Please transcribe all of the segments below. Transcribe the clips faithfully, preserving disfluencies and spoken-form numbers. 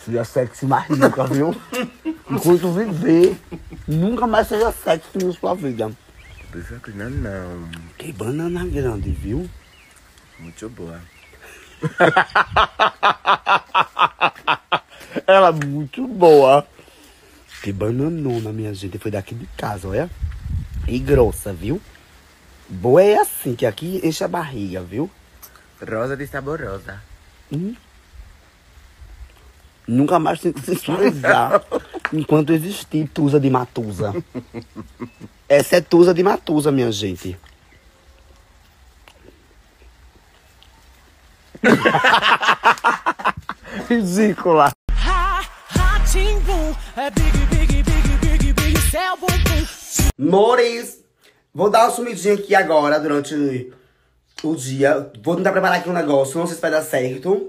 Seja sexy mais nunca, viu? Enquanto viver, nunca mais seja sexy na sua vida. Pensa que não, não. Que banana grande, viu? Muito boa. Ela é muito boa. Que bananona, minha gente. Foi daqui de casa, olha. E grossa, viu? Boa é assim, que aqui enche a barriga, viu? Rosa de saborosa. Hum. Nunca mais tem que sensualizar enquanto existir Tusa de Matusa. Essa é Tusa de Matusa, minha gente. Ridícula. Mores, vou dar uma sumidinha aqui agora durante o dia. Vou tentar preparar aqui um negócio, não sei se vai dar certo.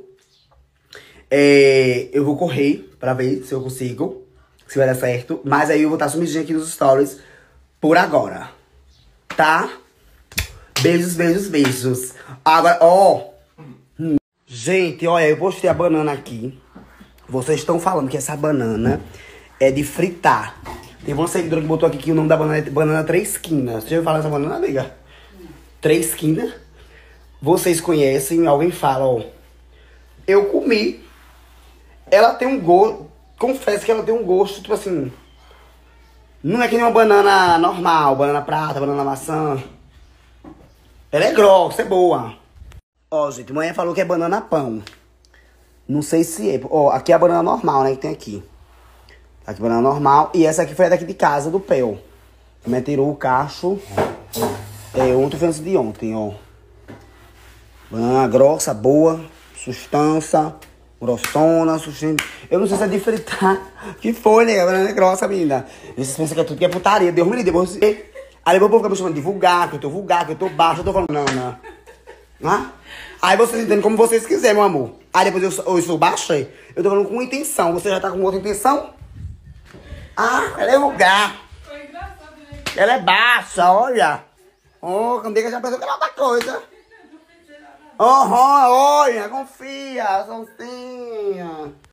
É, eu vou correr pra ver se eu consigo, se vai dar certo. Mas aí eu vou estar sumidinha aqui nos stories por agora, tá? Beijos, beijos, beijos. Agora, ó. Hum. Gente, olha, eu postei a banana aqui. Vocês estão falando que essa banana é de fritar. Tem uma seguidora que botou aqui que o nome da banana é banana três esquinas. Você já ouviu falar dessa banana, amiga? Três esquinas? Vocês conhecem, alguém fala, ó. Eu comi. Ela tem um gosto, confesso que ela tem um gosto, tipo assim, não é que nem uma banana normal, banana prata, banana maçã. Ela é grossa, é boa. Ó, gente, mãe falou que é banana pão. Não sei se é. Ó, aqui é a banana normal, né, que tem aqui. Aqui banana normal. E essa aqui foi daqui de casa, do pé, ó. Também tirou o cacho. É, ontem foi antes de ontem, ó. Banana grossa, boa, sustância. Grossona, sustento. Eu não sei se é de fritar. Que foi, né? A banana é grossa, menina. Vocês pensam que é tudo que é putaria. Deus me livre. Depois... Aí depois o povo fica me chamando de vulgar, que eu tô vulgar, que eu tô baixo. Eu tô falando, não, não. Ah? Aí vocês entendem como vocês quiserem, meu amor. Aí depois eu, sou- eu sou baixa. Eu tô falando com intenção. Você já tá com outra intenção? Ah, ela é vulgar. Ela é baixa, olha. Oh, quando já pensou que era outra coisa. Oh, olha, confia, Sonsinha.